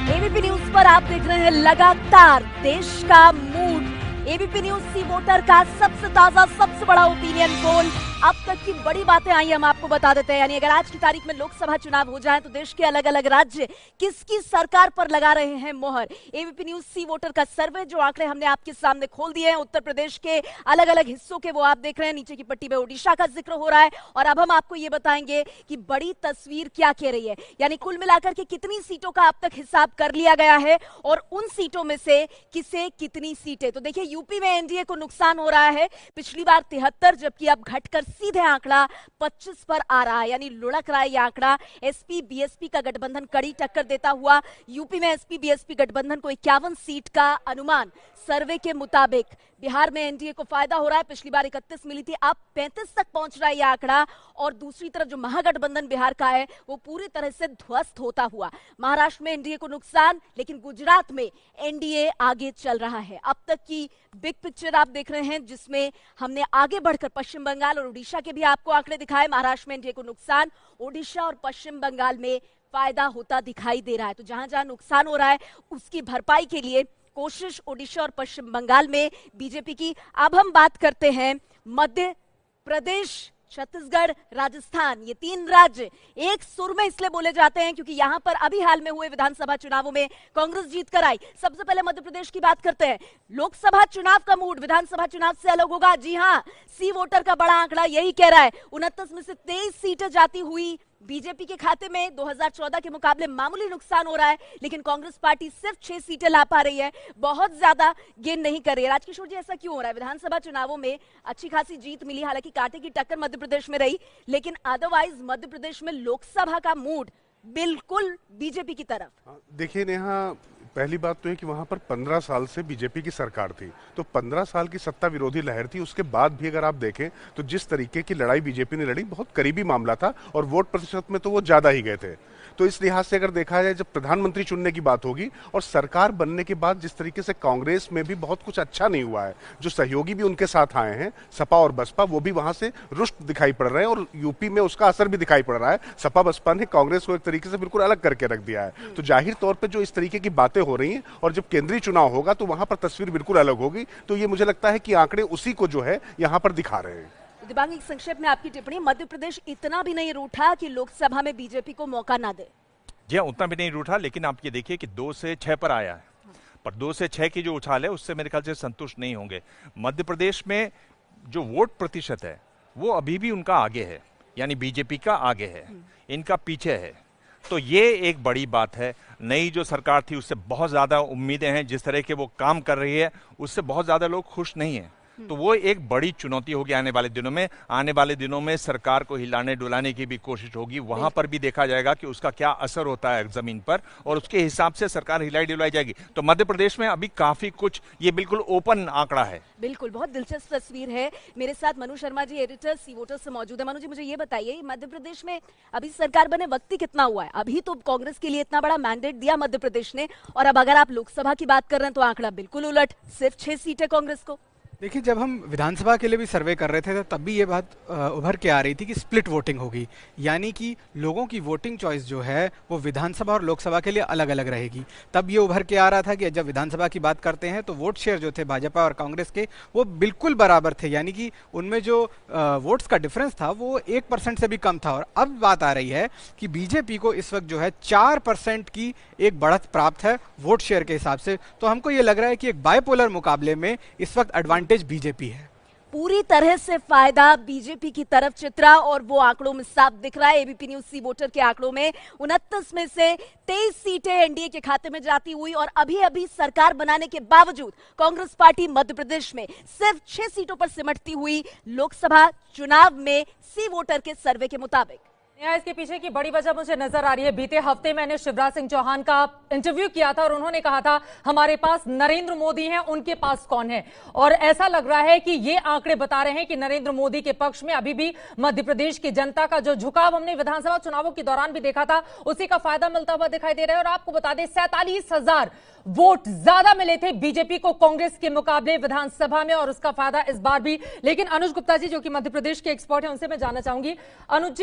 ABP news पर आप देख रहे हैं लगातार देश का मूड। एबीपी न्यूज सी वोटर का सबसे ताजा सबसे बड़ा ओपिनियन पोल। अब तक की बड़ी बातें आई हम आपको बता देते हैं। यानी अगर आज की तारीख में लोकसभा चुनाव हो जाए तो देश के अलग अलग राज्य किसकी सरकार पर लगा रहे हैं मोहर। एबीपी न्यूज सी वोटर का सर्वे जो आंकड़े हमने आपके सामने खोल दिए हैं उत्तर प्रदेश के अलग अलग हिस्सों के, वो आप देख रहे हैं। नीचे की पट्टी में ओडिशा का जिक्र हो रहा है और अब हम आपको ये बताएंगे कि बड़ी तस्वीर क्या कह रही है। यानी कुल मिलाकर के कितनी सीटों का अब तक हिसाब कर लिया गया है और उन सीटों में से किसे कितनी सीटें। तो देखिए यूपी में एनडीए को नुकसान हो रहा है, पिछली बार 73, जबकि अब घटकर सीधे आंकड़ा 25 पर आ रहा है। यानी लुढ़क रहा है यह आंकड़ा। एसपी बीएसपी का गठबंधन कड़ी टक्कर देता हुआ यूपी में एसपी बीएसपी गठबंधन को 51 सीट का अनुमान सर्वे के मुताबिक। बिहार में एनडीए को फायदा हो रहा है, पिछली बार 31 मिली थी, अब 35 तक पहुंच रहा है यह आंकड़ा। और दूसरी तरफ जो महागठबंधन बिहार का है वो पूरी तरह से ध्वस्त होता हुआ। महाराष्ट्र में एनडीए को नुकसान, लेकिन गुजरात में एनडीए आगे चल रहा है। अब तक की बिग पिक्चर आप देख रहे हैं जिसमें हमने आगे बढ़कर पश्चिम बंगाल और उड़ीसा के भी आपको आंकड़े दिखाए। महाराष्ट्र में एनडीए को नुकसान, ओडिशा और पश्चिम बंगाल में फायदा होता दिखाई दे रहा है। तो जहां जहां नुकसान हो रहा है उसकी भरपाई के लिए कोशिश ओडिशा और पश्चिम बंगाल में बीजेपी की। अब हम बात करते हैं मध्य प्रदेश, छत्तीसगढ़, राजस्थान। ये तीन राज्य एक सुर में इसलिए बोले जाते हैं क्योंकि यहां पर अभी हाल में हुए विधानसभा चुनावों में कांग्रेस जीत कर आई। सबसे पहले मध्य प्रदेश की बात करते हैं। लोकसभा चुनाव का मूड विधानसभा चुनाव से अलग होगा। जी हां, सी वोटर का बड़ा आंकड़ा यही कह रहा है। 29 में से 23 सीटें जाती हुई बीजेपी के खाते में। 2014 के मुकाबले मामूली नुकसान हो रहा है, लेकिन कांग्रेस पार्टी सिर्फ 6 सीटें ला पा रही है, बहुत ज्यादा गेन नहीं कर रही है। राजकिशोर जी, ऐसा क्यों हो रहा है? विधानसभा चुनावों में अच्छी खासी जीत मिली, हालांकि कांटे की टक्कर मध्य प्रदेश में रही, लेकिन अदरवाइज मध्य प्रदेश में लोकसभा का मूड बिल्कुल बीजेपी की तरफ। देखिए नेहा, पहली बात तो है कि वहां पर 15 साल से बीजेपी की सरकार थी, तो 15 साल की सत्ता विरोधी लहर थी। उसके बाद भी अगर आप देखें तो जिस तरीके की लड़ाई बीजेपी ने लड़ी, बहुत करीबी मामला था और वोट प्रतिशत में तो वो ज्यादा ही गए थे। तो इस लिहाज से अगर देखा जाए, जब प्रधानमंत्री चुनने की बात होगी और सरकार बनने के बाद जिस तरीके से कांग्रेस में भी बहुत कुछ अच्छा नहीं हुआ है, जो सहयोगी भी उनके साथ आए हैं सपा और बसपा, वो भी वहां से रुष्ट दिखाई पड़ रहे हैं और यूपी में उसका असर भी दिखाई पड़ रहा है। सपा बसपा ने कांग्रेस को एक तरीके से बिल्कुल अलग करके रख दिया है। तो जाहिर तौर पर जो इस तरीके की बातें हो रही हैं और जब केंद्रीय चुनाव होगा तो वहां पर तस्वीर बिल्कुल अलग होगी। तो ये मुझे लगता है कि आंकड़े उसी को जो है यहाँ पर दिखा रहे हैं। दिबांग, संक्षेप में आपकी टिप्पणी। मध्य प्रदेश इतना भी नहीं रूठा कि लोकसभा में बीजेपी को मौका ना दे। जी हाँ, उतना भी नहीं रूठा, लेकिन आप ये देखिए कि 2 से 6 पर आया है, पर 2 से 6 की जो उछाल है उससे मेरे ख्याल से संतुष्ट नहीं होंगे। मध्य प्रदेश में जो वोट प्रतिशत है वो अभी भी उनका आगे है, यानी बीजेपी का आगे है, इनका पीछे है। तो ये एक बड़ी बात है। नई जो सरकार थी उससे बहुत ज्यादा उम्मीदें हैं, जिस तरह के वो काम कर रही है उससे बहुत ज्यादा लोग खुश नहीं हैं। तो वो एक बड़ी चुनौती होगी आने वाले दिनों में। आने वाले दिनों में सरकार को हिलाने डुलाने की भी कोशिश होगी, वहां पर भी देखा जाएगा कि उसका क्या असर होता है जमीन पर, और उसके हिसाब से सरकार हिलाई डुलाई जाएगी। तो मध्य प्रदेश में अभी काफी कुछ, ये बिल्कुल ओपन आंकड़ा है। बिल्कुल, बहुत दिलचस्प तस्वीर है। मेरे साथ मनु शर्मा जी, एडिटर सी वोटर से मौजूद है। मनु जी, मुझे ये बताइए, मध्य प्रदेश में अभी सरकार बने वक्त ही कितना हुआ है? अभी तो कांग्रेस के लिए इतना बड़ा मैंडेट दिया मध्य प्रदेश ने, और अब अगर आप लोकसभा की बात कर रहे हैं तो आंकड़ा बिल्कुल उलट, सिर्फ 6 सीटें कांग्रेस को। देखिए, जब हम विधानसभा के लिए भी सर्वे कर रहे थे तब भी ये बात उभर के आ रही थी कि स्प्लिट वोटिंग होगी, यानी कि लोगों की वोटिंग चॉइस जो है वो विधानसभा और लोकसभा के लिए अलग अलग रहेगी। तब ये उभर के आ रहा था कि जब विधानसभा की बात करते हैं तो वोट शेयर जो थे भाजपा और कांग्रेस के वो बिल्कुल बराबर थे, यानी कि उनमें जो वोट्स का डिफरेंस था वो 1% से भी कम था। और अब बात आ रही है कि बीजेपी को इस वक्त जो है 4% की एक बढ़त प्राप्त है वोट शेयर के हिसाब से। तो हमको ये लग रहा है कि एक बायपोलर मुकाबले में इस वक्त एडवांटेज बीजेपी है। पूरी तरह से फायदा बीजेपी की तरफ चित्रा, और वो आंकड़ों में साफ दिख रहा है। एबीपी न्यूज सी वोटर के आंकड़ों में 29 में से 23 सीटें एनडीए के खाते में जाती हुई, और अभी अभी सरकार बनाने के बावजूद कांग्रेस पार्टी मध्य प्रदेश में सिर्फ 6 सीटों पर सिमटती हुई लोकसभा चुनाव में सी वोटर के सर्वे के मुताबिक। इसके पीछे की बड़ी वजह मुझे नजर आ रही है। बीते हफ्ते मैंने शिवराज सिंह चौहान का इंटरव्यू किया था और उन्होंने कहा था हमारे पास नरेंद्र मोदी हैं, उनके पास कौन है। और ऐसा लग रहा है कि ये आंकड़े बता रहे हैं कि नरेंद्र मोदी के पक्ष में अभी भी मध्य प्रदेश की जनता का जो झुकाव हमने विधानसभा चुनावों के दौरान भी देखा था, उसी का फायदा मिलता हुआ दिखाई दे रहा है। और आपको बता दें, 47,000 वोट ज्यादा मिले थे बीजेपी को कांग्रेस के मुकाबले विधानसभा में, और उसका फायदा इस बार भी। लेकिन अनुज गुप्ता जी, जो कि मध्य प्रदेश के एक्सपर्ट हैं, उनसे मैं जानना चाहूंगी। अनुज जी,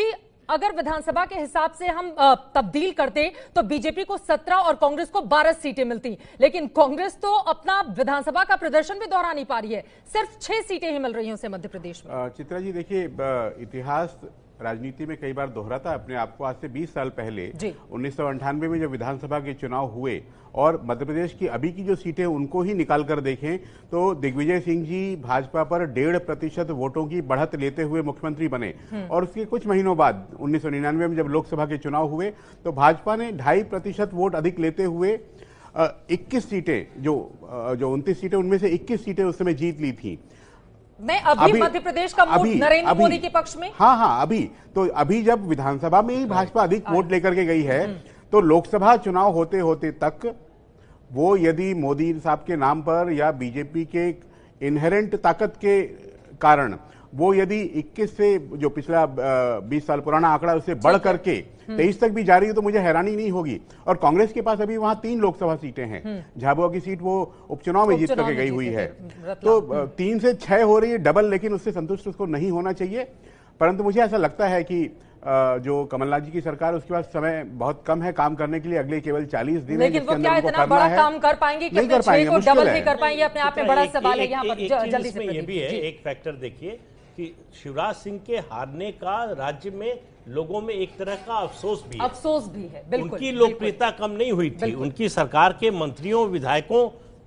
अगर विधानसभा के हिसाब से हम तब्दील करते तो बीजेपी को 17 और कांग्रेस को 12 सीटें मिलती, लेकिन कांग्रेस तो अपना विधानसभा का प्रदर्शन भी दोहरा नहीं पा रही है, सिर्फ 6 सीटें ही मिल रही हैं उसे मध्य प्रदेश में। चित्रा जी देखिए, इतिहास राजनीति में कई बार दोहराता अपने आप को। आज से 20 साल पहले 1998 में जब विधानसभा के चुनाव हुए और मध्य प्रदेश की अभी की जो सीटें उनको ही निकाल कर देखें तो दिग्विजय सिंह जी भाजपा पर 1.5% वोटों की बढ़त लेते हुए मुख्यमंत्री बने, और उसके कुछ महीनों बाद 1999 में जब लोकसभा के चुनाव हुए तो भाजपा ने 2.5% वोट अधिक लेते हुए 21 सीटें जो 29 सीटें उनमें से 21 सीटें उस समय जीत ली थी। मैं अभी मध्य प्रदेश का मूड नरेंद्र मोदी के पक्ष में। हाँ, अभी जब विधानसभा में ही भाजपा अधिक वोट लेकर के गई है तो लोकसभा चुनाव होते होते तक वो यदि मोदी साहब के नाम पर या बीजेपी के इनहेरेंट ताकत के कारण वो यदि 21 से जो पिछला 20 साल पुराना आंकड़ा उससे बढ़ करके 23 तक भी जारी है तो मुझे हैरानी नहीं होगी। और कांग्रेस के पास अभी वहां 3 लोकसभा सीटें हैं, झाबुआ की सीट वो उपचुनाव में जीत करके गई हुई है, तो 3 से 6 हो रही है डबल, लेकिन उससे संतुष्ट उसको नहीं होना चाहिए। परंतु मुझे ऐसा लगता है कि जो कमलनाथ जी की सरकार उसके पास समय बहुत कम है काम करने के लिए, अगले केवल 40 दिन, लेकिन वो क्या इतना बड़ा काम कर पाएंगे कि अपने 6 को डबल नहीं कर पाएंगे, अपने आप में बड़ा सवाल है। यहाँ पर जल्दी से ये भी है एक फैक्टर देखिए कि शिवराज सिंह के हारने का राज्य में लोगों में एक तरह का अफसोस भी है, बिल्कुल। उनकी लोकप्रियता कम नहीं हुई थी, उनकी सरकार के मंत्रियों विधायकों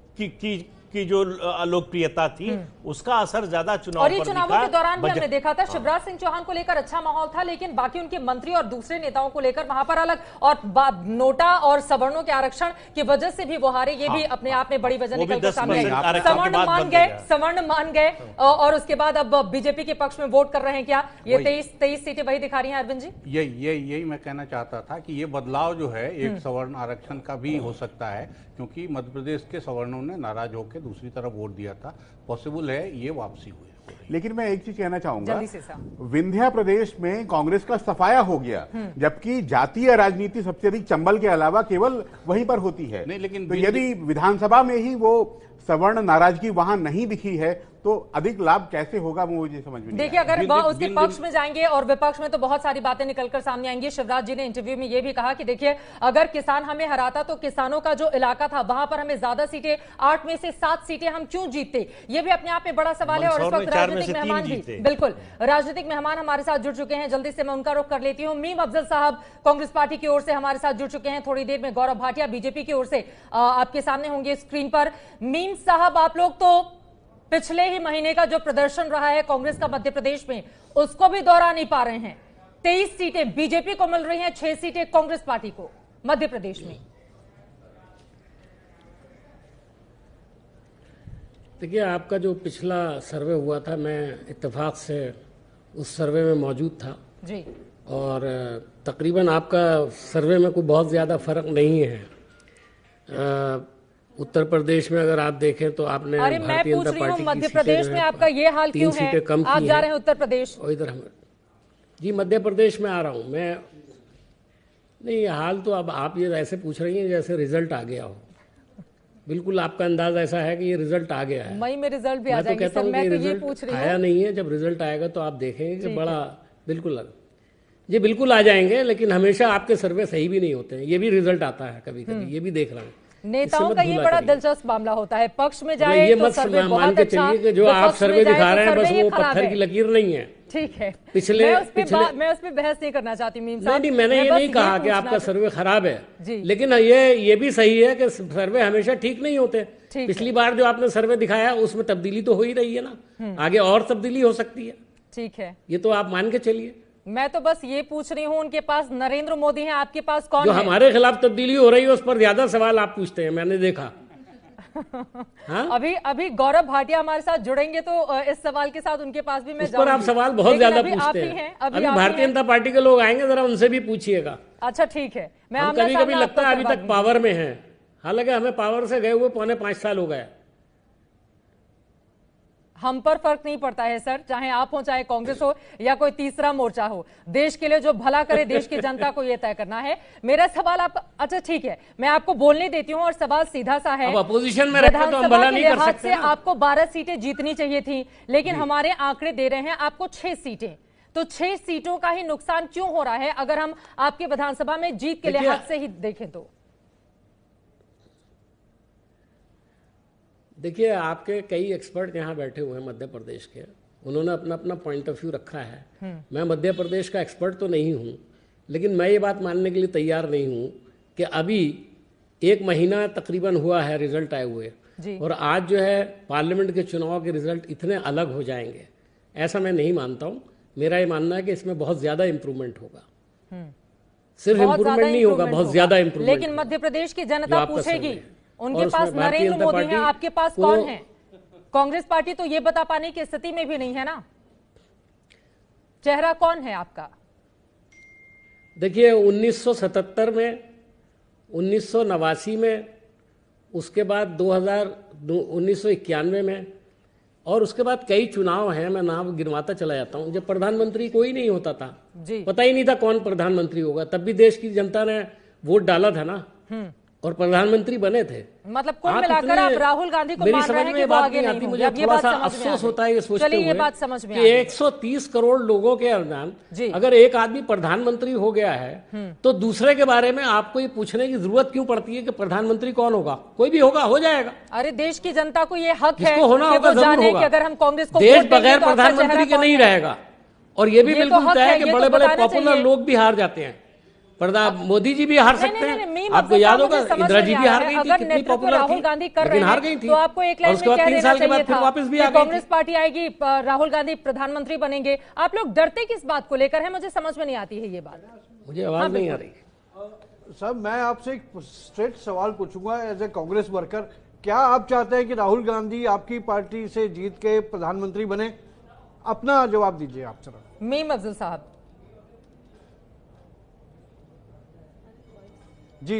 की जो लोकप्रियता थी उसका असर ज्यादा चुनाव और ये चुनावों के दौरान भी हमने देखा था शिवराज सिंह चौहान को लेकर अच्छा माहौल था, लेकिन बाकी उनके मंत्री और दूसरे नेताओं को लेकर वहां पर अलग, और नोटा और सवर्णों के आरक्षण की वजह से भी वो हारे, ये भी अपने आप में बड़ी वजह निकल कर सामने आई। सवर्ण मान गए और उसके बाद अब बीजेपी के पक्ष में वोट कर रहे हैं। क्या ये 23 सीटें वही दिखा रही है अरविंद जी? यही मैं कहना चाहता था कि ये बदलाव जो है एक सवर्ण आरक्षण का भी हो सकता है, क्योंकि मध्य प्रदेश के सवर्णों ने नाराज होकर दूसरी तरफ वोट दिया था, पॉसिबल है ये वापसी हुई। लेकिन मैं एक चीज कहना चाहूंगा, विंध्या प्रदेश में कांग्रेस का सफाया हो गया, जबकि जातीय राजनीति सबसे अधिक चंबल के अलावा केवल वहीं पर होती है। नहीं, लेकिन तो यदि विधानसभा में ही वो सवर्ण नाराजगी वहां नहीं दिखी है तो अधिक लाभ कैसे होगा वो मुझे समझ में नहीं। देखिए, अगर वह उसके पक्ष में जाएंगे और विपक्ष में तो बहुत सारी बातें निकलकर सामने आएंगी। शिवराज जी ने इंटरव्यू में ये भी कहा कि देखिए, अगर किसान हमें हराता तो किसानों का जो इलाका था वहां पर हमें ज्यादा सीटें, 8 में से 7 सीटें हम क्यों जीतते, ये भी अपने आप में बड़ा सवाल है। और इस वक्त राजनीतिक मेहमान भी, बिल्कुल राजनीतिक मेहमान हमारे साथ जुड़ चुके हैं, जल्दी से मैं उनका रुख कर लेती हूँ। मीम अफजल साहब कांग्रेस पार्टी की ओर से हमारे साथ जुड़ चुके हैं, थोड़ी देर में गौरव भाटिया बीजेपी की ओर से आपके सामने होंगे स्क्रीन पर। मीम साहब, आप लोग तो पिछले ही महीने का जो प्रदर्शन रहा है कांग्रेस का मध्य प्रदेश में उसको भी दोहरा नहीं पा रहे हैं। 23 सीटें बीजेपी को मिल रही हैं, 6 सीटें कांग्रेस पार्टी को मध्य प्रदेश में। देखिए, आपका जो पिछला सर्वे हुआ था, मैं इत्तेफाक से उस सर्वे में मौजूद था जी, और तकरीबन आपका सर्वे में कोई बहुत ज्यादा फर्क नहीं है। उत्तर प्रदेश में अगर आप देखें तो आपने भारतीय जनता पार्टी की मध्य प्रदेश में आपका ये हाल क्यों है? आप जा रहे हैं उत्तर प्रदेश और इधर हम जी मध्य प्रदेश में आ रहा हूं मैं। नहीं, हाल तो अब आप ये ऐसे पूछ रही हैं जैसे रिजल्ट आ गया हो। बिल्कुल आपका अंदाज ऐसा है कि ये रिजल्ट आ गया है। मई में रिजल्ट भी आ जाएगा। मैं तो कहता हूँ कि रिजल्ट आया नहीं है, जब रिजल्ट आएगा तो आप देखेंगे कि बड़ा बिल्कुल आ जाएंगे। लेकिन हमेशा आपके सर्वे सही भी नहीं होते हैं, ये भी रिजल्ट आता है कभी कभी, ये भी देख रहा हूँ। नेताओं का ये बड़ा दिलचस्प मामला होता है, पक्ष में जाए ये तो मत मान के चलिए कि जो आप सर्वे दिखा रहे हैं बस वो पत्थर की लकीर नहीं है। ठीक है, पिछले मैं उस पर बहस नहीं करना चाहती मीम साहब। नहीं, मैंने ये नहीं कहा कि आपका सर्वे खराब है, लेकिन ये भी सही है कि सर्वे हमेशा ठीक नहीं होते। पिछली बार जो आपने सर्वे दिखाया उसमें तब्दीली तो हो ही रही है ना, आगे और तब्दीली हो सकती है। ठीक है, ये तो आप मान के चलिए। मैं तो बस ये पूछ रही हूँ, उनके पास नरेंद्र मोदी हैं, आपके पास कौन जो है? हमारे खिलाफ तब्दीली हो रही है उस पर ज्यादा सवाल आप पूछते हैं, मैंने देखा। हाँ? अभी गौरव भाटिया हमारे साथ जुड़ेंगे तो इस सवाल के साथ उनके पास भी मैं जाऊंगी। आप सवाल बहुत ज्यादा पूछते हैं। अभी भारतीय जनता पार्टी के लोग आएंगे, जरा उनसे भी पूछिएगा। अच्छा ठीक है, मैं कभी कभी लगता है अभी तक पावर में है, हालांकि हमें पावर से गए हुए 4.5 साल हो गए। हम पर फर्क नहीं पड़ता है सर, चाहे आप हो, चाहे कांग्रेस हो या कोई तीसरा मोर्चा हो। देश के लिए जो भला करे देश की जनता को यह तय करना है। मेरा सवाल आप, अच्छा ठीक है, मैं आपको बोलने देती हूँ और सवाल सीधा सा है। अपोजिशन में रखते तो हम भला नहीं कर सकते। आपको 12 सीटें जीतनी चाहिए थी, लेकिन हमारे आंकड़े दे रहे हैं आपको 6 सीटें। तो 6 सीटों का ही नुकसान क्यों हो रहा है अगर हम आपके विधानसभा में जीत के लिहाज से ही देखें तो? देखिए, आपके कई एक्सपर्ट यहाँ बैठे हुए हैं मध्य प्रदेश के, उन्होंने अपना अपना पॉइंट ऑफ व्यू रखा है। मैं मध्य प्रदेश का एक्सपर्ट तो नहीं हूँ, लेकिन मैं ये बात मानने के लिए तैयार नहीं हूँ कि अभी 1 महीना तकरीबन हुआ है रिजल्ट आए हुए, और आज जो है पार्लियामेंट के चुनाव के रिजल्ट इतने अलग हो जाएंगे, ऐसा मैं नहीं मानता हूँ। मेरा ये मानना है कि इसमें बहुत ज्यादा इंप्रूवमेंट होगा, सिर्फ इंप्रूवमेंट नहीं होगा, बहुत ज्यादा इंप्रूवमेंट। लेकिन मध्य प्रदेश की जनता पूछेगी, उनके पास नरेंद्र मोदी है, आपके पास कौन है? कांग्रेस पार्टी तो ये बता पाने की स्थिति में भी नहीं है ना, चेहरा कौन है आपका? देखिए, 1977 में, 1989 में, उसके बाद 1991 में, और उसके बाद कई चुनाव हैं, मैं नाम गिनवाता चला जाता हूं, जब प्रधानमंत्री कोई नहीं होता था, पता ही नहीं था कौन प्रधानमंत्री होगा, तब भी देश की जनता ने वोट डाला था ना, और प्रधानमंत्री बने थे। मतलब कुल मिलाकर आप राहुल गांधी को मान रहे हैं कि वो आगे नहीं होंगे। मुझे थोड़ा सा अफसोस होता है ये सोचते हुए, ये बात समझ में कि 130 करोड़ लोगों के अंदर अगर एक आदमी प्रधानमंत्री हो गया है, तो दूसरे के बारे में आपको ये पूछने की जरूरत क्यों पड़ती है कि प्रधानमंत्री कौन होगा? कोई भी होगा, हो जाएगा। अरे देश की जनता को ये हक है होना होगा, जरूर होगा। अगर हम कांग्रेस को देश बगैर प्रधानमंत्री के नहीं रहेगा, और ये भी बिल्कुल तय है कि बड़े बड़े पॉपुलर लोग भी हार जाते हैं। मोदी जी भी हार सकते हैं, आपको याद होगा इंदिरा जी भी हार गई थी, कितनी पॉपुलर राहुल गांधी कर रहे लेकिन हार गई थी, तो आपको एक लाइन में कह देना चाहिए था वापस भी आ गई। कांग्रेस पार्टी आएगी, राहुल गांधी प्रधानमंत्री बनेंगे। आप लोग डरते किस बात को लेकर है? मुझे समझ में नहीं आती है ये बात। मुझे आवाज नहीं आ रही। सर, मैं आपसे एक स्ट्रेट सवाल पूछूंगा एज ए कांग्रेस वर्कर, क्या आप चाहते हैं कि राहुल गांधी आपकी पार्टी से जीत के प्रधानमंत्री बने? अपना जवाब दीजिए आप सर। मीम अफजल साहब जी,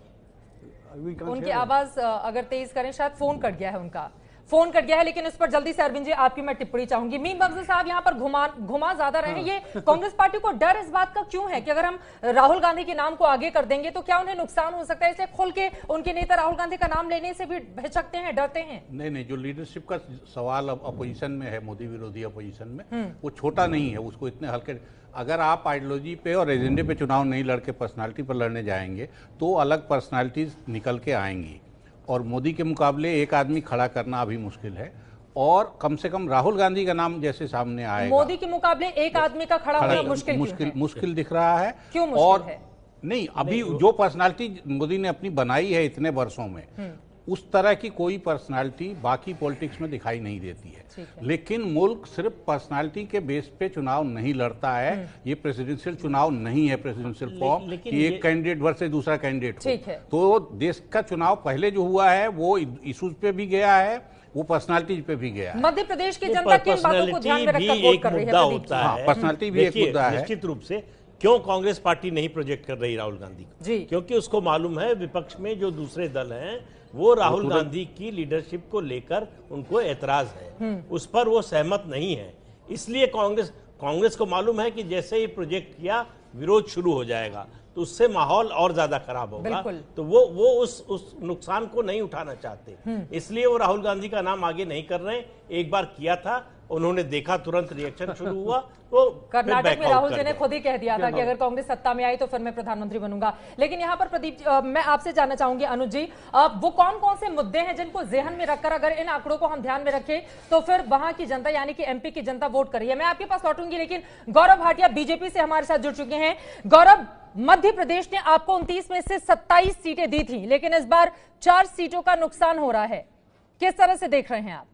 उनकी आवाज अगर तेज करें, शायद फोन कट गया है, उनका फोन कट गया है, लेकिन इस पर जल्दी से अरविंद जी आपकी मैं टिप्पणी चाहूंगी। मीम अफजल साहब यहाँ पर घुमा ज्यादा रहे, ये कांग्रेस पार्टी को डर इस बात का क्यों है कि अगर हम राहुल गांधी के नाम को आगे कर देंगे तो क्या उन्हें नुकसान हो सकता है? इसे खुल के उनके नेता राहुल गांधी का नाम लेने से भी हिचकते हैं, डरते हैं? नहीं, जो लीडरशिप का सवाल अपोजिशन में है, मोदी विरोधी अपोजिशन में, वो छोटा नहीं है, उसको इतने हल्के। अगर आप आइडियोलॉजी पे और एजेंडे पे चुनाव नहीं लड़के पर्सनालिटी पर लड़ने जाएंगे तो अलग पर्सनालिटीज निकल के आएंगी, और मोदी के मुकाबले एक आदमी खड़ा करना अभी मुश्किल है, और कम से कम राहुल गांधी का नाम जैसे सामने आएगा। मोदी के मुकाबले एक आदमी का खड़ा होना मुश्किल दिख रहा है। क्यों मुश्किल है? नहीं, अभी जो पर्सनालिटी मोदी ने अपनी बनाई है इतने वर्षों में, उस तरह की कोई पर्सनालिटी बाकी पॉलिटिक्स में दिखाई नहीं देती है। लेकिन मुल्क सिर्फ पर्सनालिटी के बेस पे चुनाव नहीं लड़ता है, ये प्रेसिडेंशियल चुनाव नहीं है, प्रेसिडेंशियल फॉर्म कि एक कैंडिडेट वर्सेस दूसरा कैंडिडेट हो। तो देश का चुनाव पहले जो हुआ है वो इशूज पे भी गया है, वो पर्सनालिटी पे भी गया है। मध्य प्रदेश की जनता किन बातों को ध्यान में रखकर वोट कर रही है? होता है, पर्सनालिटी भी एक मुद्दा है। निश्चित रूप से क्यों कांग्रेस पार्टी नहीं प्रोजेक्ट कर रही राहुल गांधी को? क्योंकि उसको मालूम है विपक्ष में जो दूसरे दल हैं वो राहुल गांधी की लीडरशिप को लेकर उनको एतराज है, उस पर वो सहमत नहीं है। इसलिए कांग्रेस को मालूम है कि जैसे ही प्रोजेक्ट किया विरोध शुरू हो जाएगा, तो उससे माहौल और ज्यादा खराब होगा, तो वो उस नुकसान को नहीं उठाना चाहते, इसलिए वो राहुल गांधी का नाम आगे नहीं कर रहे। एक बार किया था, उन्होंने देखा, तुरंत रिएक्शन शुरू हुआ, तो कर्नाटक में राहुल जी ने खुद ही कह दिया था कि अगर कांग्रेस सत्ता में आई तो फिर मैं प्रधानमंत्री बनूंगा। लेकिन यहाँ पर प्रदीप, मैं आपसे जानना चाहूंगी, अनुज जी, वो कौन कौन से मुद्दे हैं जिनको जेहन में रखकर अगर इन आंकड़ों को हम ध्यान में रखें तो फिर वहां की जनता यानी कि एमपी की जनता वोट कर रही है? मैं आपके पास लौटूंगी, लेकिन गौरव भाटिया बीजेपी से हमारे साथ जुड़ चुके हैं। गौरव, मध्य प्रदेश ने आपको 29 में से 27 सीटें दी थी, लेकिन इस बार 4 सीटों का नुकसान हो रहा है, किस तरह से देख रहे हैं आप?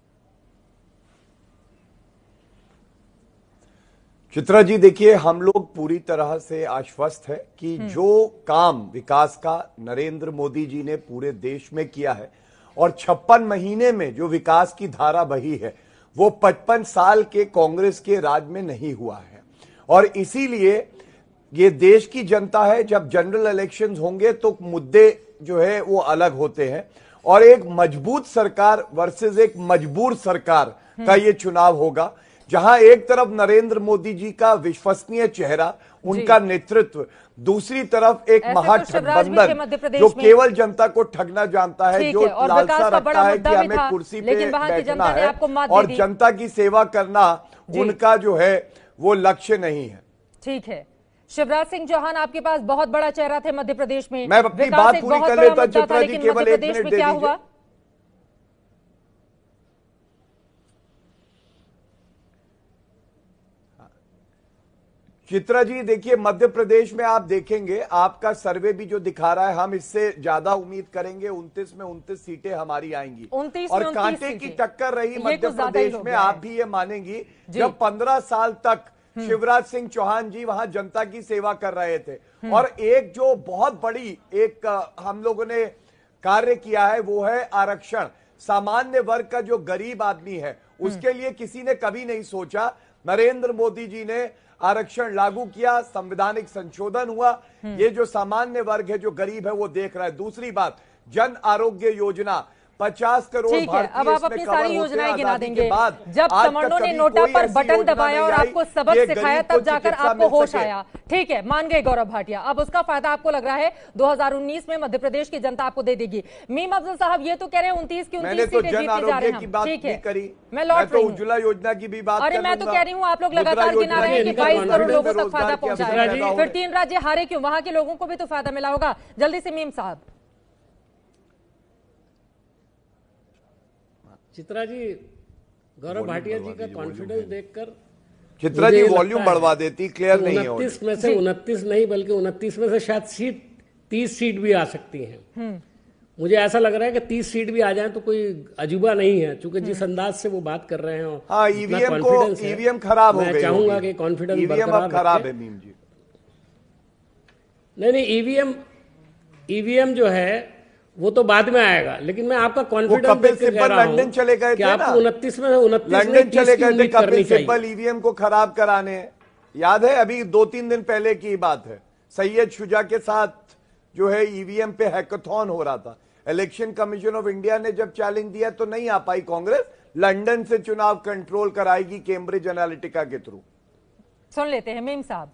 चित्रा जी, देखिए, हम लोग पूरी तरह से आश्वस्त है कि जो काम विकास का नरेंद्र मोदी जी ने पूरे देश में किया है और 56 महीने में जो विकास की धारा बही है वो 55 साल के कांग्रेस के राज में नहीं हुआ है। और इसीलिए ये देश की जनता है, जब जनरल इलेक्शंस होंगे तो मुद्दे जो है वो अलग होते हैं, और एक मजबूत सरकार वर्सेस एक मजबूर सरकार का ये चुनाव होगा, जहां एक तरफ नरेंद्र मोदी जी का विश्वसनीय चेहरा, उनका नेतृत्व, दूसरी तरफ एक महागठबंधन जो केवल जनता को ठगना जानता है, जो लालसा रखता है कि हमें कुर्सी पे बैठना है और जनता की सेवा करना उनका जो है वो लक्ष्य नहीं है। ठीक है, शिवराज सिंह चौहान आपके पास बहुत बड़ा चेहरा थे मध्य प्रदेश में, मैं अपनी बात पूरी कर लेता चित्रा जी, केवल 1 मिनट दे दीजिए। चित्रा जी देखिए, मध्य प्रदेश में आप देखेंगे, आपका सर्वे भी जो दिखा रहा है, हम इससे ज्यादा उम्मीद करेंगे। 29 में 29 सीटें हमारी आएंगी और कांटे की टक्कर रही मध्य प्रदेश में। आप भी ये मानेंगी, जब 15 साल तक शिवराज सिंह चौहान जी वहां जनता की सेवा कर रहे थे, और एक जो बहुत बड़ी एक हम लोगों ने कार्य किया है वो है आरक्षण। सामान्य वर्ग का जो गरीब आदमी है उसके लिए किसी ने कभी नहीं सोचा। नरेंद्र मोदी जी ने आरक्षण लागू किया, संवैधानिक संशोधन हुआ। ये जो सामान्य वर्ग है, जो गरीब है, वो देख रहा है। दूसरी बात, जन आरोग्य योजना 50 करोड़ भारतीय, अब आप अपनी सारी योजनाएं गिना देंगे। जब कमंडो ने नोटा पर बटन दबाया और आपको सबक सिखाया, तब जाकर आपको होश आया। ठीक है, मान गए गौरव भाटिया। अब उसका फायदा आपको लग रहा है 2019 में मध्य प्रदेश की जनता आपको दे देगी। मीम अफजल साहब ये तो कह रहे हैं 29 की 29 सीटें जीतती जा रहे हैं। ठीक है, मैं लौट रही हूँ। उज्ज्वला योजना की भी बात, अरे मैं तो कह रही हूँ, आप लोग लगातार गिना रहे हैं कि 22 करोड़ लोगों तक फायदा पहुंचा है। फिर 3 राज्य हारे क्यों? वहां के लोगों को भी तो फायदा मिला होगा। जल्दी से मीम साहब। चित्रा जी, गौरव भाटिया जी का कॉन्फिडेंस देखकर चित्रा जी वॉल्यूम बढ़वा देती, क्लियर नहीं है। 29 में से 29 नहीं, बल्कि 29 में से शायद 30 सीट भी आ सकती हैं। मुझे ऐसा लग रहा है कि 30 सीट भी आ जाए तो कोई अजूबा नहीं है, क्योंकि जिस अंदाज से वो बात कर रहे हैं। हाँ, ईवीएम खराब हो गई। मैं चाहूंगा कि कॉन्फिडेंस बरकरार खराब है मीम जी। नहीं, ईवीएम जो है वो तो बाद में आएगा, लेकिन मैं आपका कॉन्फिडेंस देख के कह रहा हूं लंदन चले गए थे, आपको 29 में 29 लंदन चले गए थे कपिल सिब्बल ईवीएम को खराब कराने। याद है, अभी 2-3 दिन पहले की बात है। सैयद शुजा के साथ जो है ईवीएम पे हैकाथॉन हो रहा था। इलेक्शन कमीशन ऑफ इंडिया ने जब चैलेंज दिया तो नहीं आ पाई कांग्रेस। लंदन से चुनाव कंट्रोल कराएगी कैम्ब्रिज एनालिटिका के थ्रू। सुन लेते हैं मीम साहब।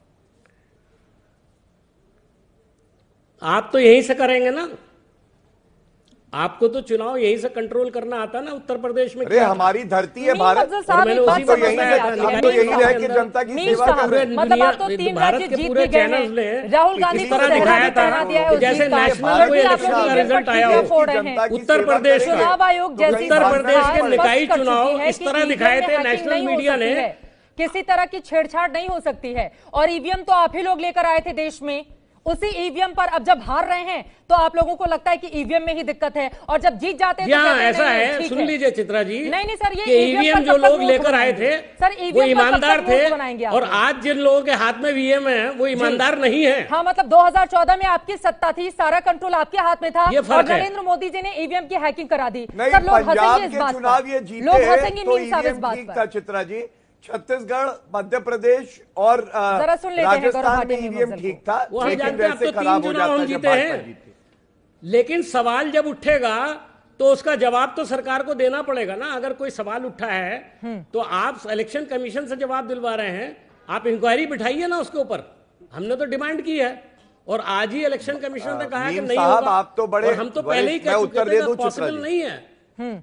आप तो यहीं से करेंगे ना, आपको तो चुनाव यहीं से कंट्रोल करना आता ना उत्तर प्रदेश में। अरे हमारी धरती है भारत, मैंने उसी तो यही रह के जनता की सेवा कर रहे हैं। मतलब आप तो 3 राज्य जीत के गए हैं। राहुल गांधी को दिखाया था जैसे नेशनल कोई इलेक्शन का रिजल्ट आया हो, उत्तर प्रदेश चुनाव आयोग जैसे उत्तर प्रदेश के निकाय चुनाव इस तरह दिखाए थे नेशनल मीडिया ने। किसी तरह की छेड़छाड़ नहीं हो सकती है, और ईवीएम तो आप ही लोग लेकर आए थे देश में। उसी ईवीएम पर अब जब हार रहे हैं तो आप लोगों को लगता है कि ईवीएम में ही दिक्कत है, और जब जीत जाते हैं तो ऐसा है। सुन लीजिए चित्रा जी, नहीं सर, ये ईवीएम जो लोग लेकर आए थे सर, वो ईमानदार थे, और आज जिन लोगों के हाथ में ईवीएम है वो ईमानदार नहीं है। हाँ, मतलब 2014 में आपकी सत्ता थी, सारा कंट्रोल आपके हाथ में था, और नरेंद्र मोदी जी ने ईवीएम की हैकिंग करा दी। सर, लोग हंसेंगे इस बात पर, लोग हंसेंगे मीम साहब इस बात पर। चित्रा जी, छत्तीसगढ़, मध्य प्रदेश और राजस्थान में ईवीएम ठीक था, लेकिन वैसे खराब हो जाता है जब भाजपा जीती। लेकिन सवाल जब उठेगा तो उसका जवाब तो सरकार को देना पड़ेगा ना। अगर कोई सवाल उठा है तो आप इलेक्शन कमीशन से जवाब दिलवा रहे हैं, आप इंक्वायरी बिठाइए ना उसके ऊपर। हमने तो डिमांड की है, और आज ही इलेक्शन कमीशन ने कहा कि नहीं होगा। आप तो बड़े, हम तो पहले ही कह चुके थे पॉसिबल नहीं है।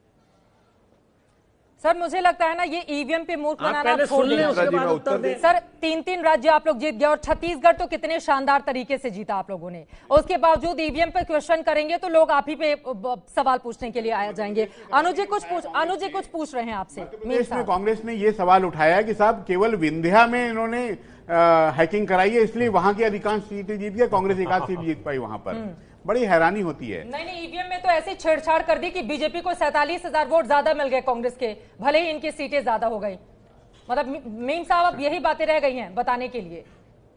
सर, मुझे लगता है ना ये ईवीएम पे मूर्ख बनाना छोड़ दें। सर, 3 राज्य आप लोग जीत गए, और छत्तीसगढ़ तो कितने शानदार तरीके से जीता आप लोगों ने। उसके बावजूद ईवीएम पे क्वेश्चन करेंगे तो लोग आप ही पे सवाल पूछने के लिए आ जाएंगे। अनुज जी कुछ पूछ रहे हैं आपसे। कांग्रेस ने ये सवाल उठाया कि साहब केवल विंध्या में इन्होंने हैकिंग कराई है, इसलिए वहां की अधिकांश सीटें जीत गए, कांग्रेस 1 सीट जीत पाई वहां पर। बड़ी हैरानी होती है। नहीं, ईवीएम में तो ऐसे छेड़छाड़ कर दी कि बीजेपी को 47,000 वोट ज्यादा मिल गए कांग्रेस के, भले ही इनकी सीटें ज्यादा हो गई। मतलब मीम साहब, अब यही बातें रह गई हैं बताने के लिए।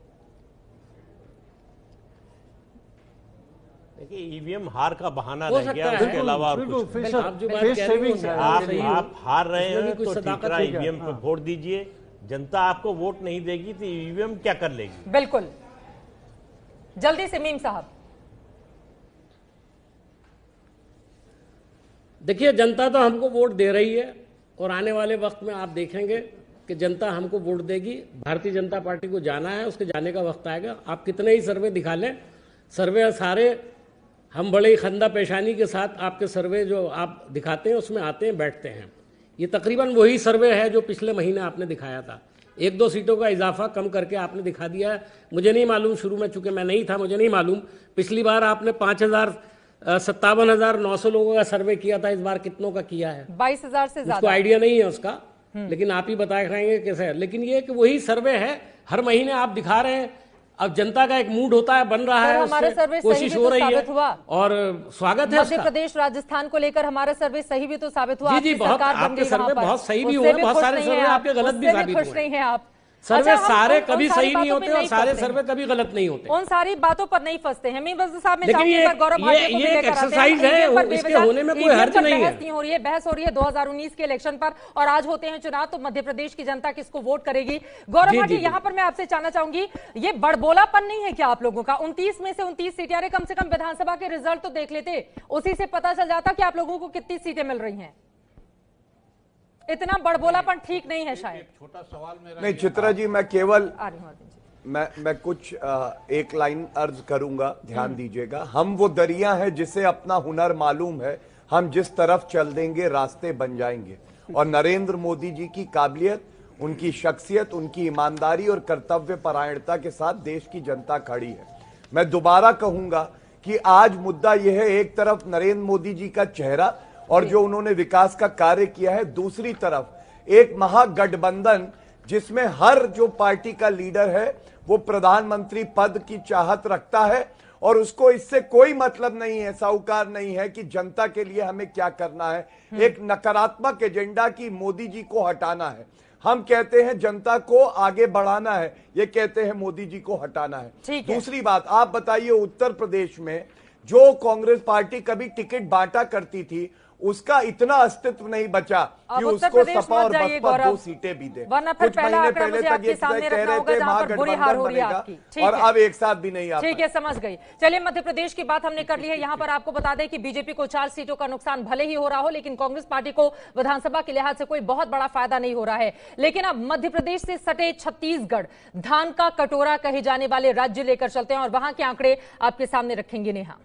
देखिए, ईवीएम हार का बहाना रह गया, उसके अलावा और कुछ। आप हार रहे हैं तो ठीक है, ईवीएम पे वोट दीजिए। जनता आपको वोट नहीं देगी तो ईवीएम क्या कर लेगी? बिल्कुल, जल्दी से मीम साहब। देखिए, जनता तो हमको वोट दे रही है, और आने वाले वक्त में आप देखेंगे कि जनता हमको वोट देगी। भारतीय जनता पार्टी को जाना है, उसके जाने का वक्त आएगा। आप कितने ही सर्वे दिखा लें, सर्वे सारे हम बड़े खंदा पेशानी के साथ आपके सर्वे जो आप दिखाते हैं उसमें आते हैं, बैठते हैं। ये तकरीबन वही सर्वे है जो पिछले महीने आपने दिखाया था। 1-2 सीटों का इजाफा कम करके आपने दिखा दिया है। मुझे नहीं मालूम, शुरू में चूंकि मैं नहीं था, मुझे नहीं मालूम पिछली बार आपने 57,900 लोगों का सर्वे किया था, इस बार कितनों का किया है? 22,000 से ज्यादा। उसको आइडिया नहीं है उसका, लेकिन आप ही बताएंगे कैसे है। लेकिन ये कि वही सर्वे है, हर महीने आप दिखा रहे हैं। अब जनता का एक मूड होता है, बन रहा है, हमारा सर्वे कोशिश हो रही है और स्वागत है। मध्य प्रदेश राजस्थान को लेकर हमारा सर्वे सही भी तो साबित हुआ। जी बहुत, आपके सर्वे बहुत सही भी हुए, बहुत सारे सर्वे आपके गलत भी साबित हुए। खुश नहीं है आप? सर्वे सारे कभी सही नहीं होते और सारे सर्वे कभी गलत नहीं होते। उन सारी बातों पर नहीं फंसते हैं। साहब लेकिन ये एक एक्सरसाइज है, इसके होने में कोई हर्ज नहीं है। हो रही है बहस हो रही है 2019 के इलेक्शन पर, और आज होते हैं चुनाव, तो मध्य प्रदेश की जनता किसको वोट करेगी? गौरव भाटी, यहाँ पर मैं आपसे जानना चाहूंगी, ये बड़बोलापन नहीं है क्या आप लोगों का? 29 में से 29 सीटें, अरे कम से कम विधानसभा के रिजल्ट तो देख लेते, उसी से पता चल जाता कि आप लोगों को कितनी सीटें मिल रही हैं। इतना बड़बोलापन ठीक नहीं है शायद। छोटा सवाल मेरा नहीं चित्रा जी, मैं केवल मैं कुछ एक लाइन अर्ज करूंगा, ध्यान दीजिएगा। हम वो दरिया है जिसे अपना हुनर मालूम है, हम जिस तरफ चल देंगे रास्ते बन जाएंगे। और नरेंद्र मोदी जी की काबिलियत, उनकी शख्सियत, उनकी ईमानदारी और कर्तव्य परायणता के साथ देश की जनता खड़ी है। मैं दोबारा कहूंगा कि आज मुद्दा यह है, एक तरफ नरेंद्र मोदी जी का चेहरा और जो उन्होंने विकास का कार्य किया है, दूसरी तरफ एक महागठबंधन जिसमें हर जो पार्टी का लीडर है वो प्रधानमंत्री पद की चाहत रखता है और उसको इससे कोई मतलब नहीं है, साहूकार नहीं है कि जनता के लिए हमें क्या करना है। एक नकारात्मक एजेंडा की मोदी जी को हटाना है। हम कहते हैं जनता को आगे बढ़ाना है, ये कहते हैं मोदी जी को हटाना है। दूसरी बात, आप बताइए उत्तर प्रदेश में जो कांग्रेस पार्टी कभी टिकट बांटा करती थी, उसका इतना अस्तित्व नहीं बचा कि उसको सपा और बसपा 2 सीटें भी दे। कुछ महीने पहले तक ये कह रहे थे महागठबंधन बनेगा और अब एक साथ भी नहीं आ पाए। ठीक है, समझ गई। चलिए, मध्य प्रदेश की बात हमने कर ली है। यहाँ पर आपको बता दें कि बीजेपी को 4 सीटों का नुकसान भले ही हो रहा हो, लेकिन कांग्रेस पार्टी को विधानसभा के लिहाज से कोई बहुत बड़ा फायदा नहीं हो रहा है। लेकिन अब मध्य प्रदेश से सटे छत्तीसगढ़, धान का कटोरा कहे जाने वाले राज्य लेकर चलते हैं और वहां के आंकड़े आपके सामने रखेंगे नेहा।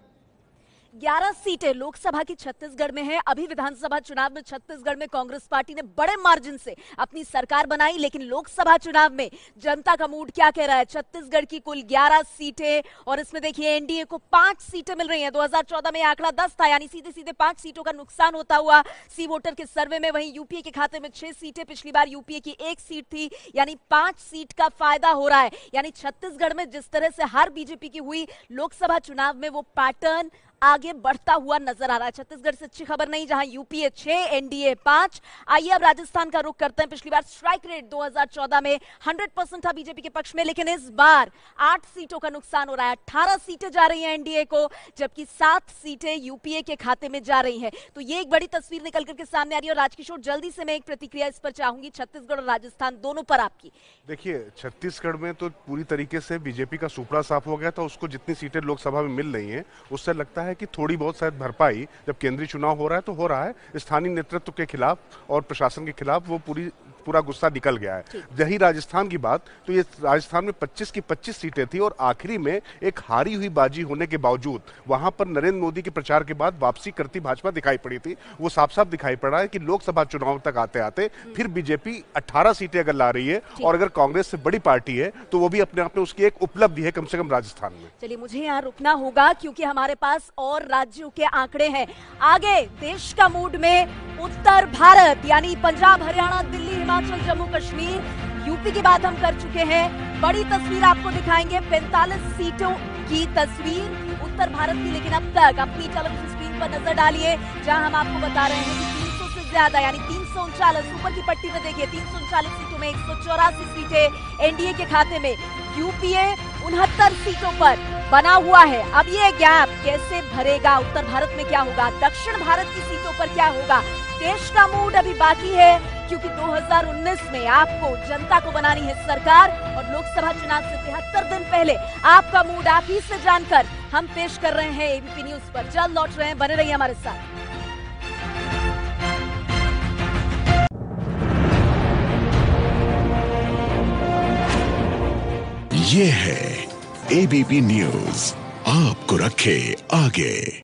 11 सीटें लोकसभा की छत्तीसगढ़ में है। अभी विधानसभा चुनाव में छत्तीसगढ़ में कांग्रेस पार्टी ने बड़े मार्जिन से अपनी सरकार बनाई, लेकिन लोकसभा चुनाव में जनता का मूड क्या कह रहा है? छत्तीसगढ़ की कुल 11 सीटें और इसमें देखिए एनडीए को 5 सीटें मिल रही हैं। 2014 में आंकड़ा 10 था, यानी सीधे सीधे 5 सीटों का नुकसान होता हुआ सी वोटर के सर्वे में। वहीं यूपीए के खाते में 6 सीटें, पिछली बार यूपीए की 1 सीट थी, यानी 5 सीट का फायदा हो रहा है। यानी छत्तीसगढ़ में जिस तरह से हार बीजेपी की हुई लोकसभा चुनाव में, वो पैटर्न आगे बढ़ता हुआ नजर आ रहा है। छत्तीसगढ़ से अच्छी खबर नहीं, जहां यूपीए 6, एनडीए 5। आइए अब राजस्थान का रुख करते हैं। पिछली बार स्ट्राइक रेट 2014 में 100% था बीजेपी के पक्ष में, लेकिन इस बार 8 सीटों का नुकसान हो रहा है। 18 सीटें जा रही हैं एनडीए को, जबकि 7 सीटें यूपीए के खाते में जा रही हैं। तो ये एक बड़ी तस्वीर निकल करके सामने आ रही है। और राजकिशोर, जल्दी से मैं एक प्रतिक्रिया इस पर चाहूंगी, छत्तीसगढ़ और राजस्थान दोनों पर आपकी। देखिए, छत्तीसगढ़ में तो पूरी तरीके से बीजेपी का सुपड़ा साफ हो गया था। उसको जितनी सीटें लोकसभा में मिल रही हैं, उससे लगता है कि थोड़ी बहुत शायद भरपाई, जब केंद्रीय चुनाव हो रहा है तो हो रहा है। स्थानीय नेतृत्व के खिलाफ और प्रशासन के खिलाफ वो पूरा गुस्सा निकल गया है। रही राजस्थान की बात, तो ये राजस्थान में 25 की 25 सीटें थी और आखिरी में एक हारी हुई बाजी होने के बावजूद वहां पर नरेंद्र मोदी के प्रचार के बाद वापसी करती भाजपा दिखाई पड़ी थी। वो साफ साफ दिखाई पड़ रहा है कि लोकसभा चुनाव तक आते आते फिर बीजेपी 18 सीटें अगर ला रही है और अगर कांग्रेस से बड़ी पार्टी है तो वो भी अपने आप में उसकी एक उपलब्धि है, कम से कम राजस्थान में। चलिए, मुझे यहाँ रुकना होगा क्योंकि हमारे पास और राज्यों के आंकड़े हैं। आगे देश का मूड में उत्तर भारत, यानी पंजाब, हरियाणा, दिल्ली, हिमाचल, जम्मू कश्मीर, यूपी की बात हम कर चुके हैं। बड़ी तस्वीर आपको दिखाएंगे, 45 सीटों की तस्वीर उत्तर भारत की। लेकिन अब तक अपनी टेलीविजन स्क्रीन पर नजर डालिए, जहां हम आपको बता रहे हैं कि 300 से ज्यादा, यानी 339, ऊपर की पट्टी में देखिए 339 सीटों में 184 सीटें एनडीए के खाते में। यूपीए 69 सीटों पर बना हुआ है। अब ये गैप कैसे भरेगा? उत्तर भारत में क्या होगा? दक्षिण भारत की सीटों पर क्या होगा? देश का मूड अभी बाकी है, क्योंकि 2019 में आपको जनता को बनानी है सरकार और लोकसभा चुनाव से 73 दिन पहले आपका मूड आप ही से जानकर हम पेश कर रहे हैं एबीपी न्यूज पर। जल्द लौट रहे हैं, बने रहिए हमारे साथ। ये है एबीपी न्यूज, आपको रखे आगे।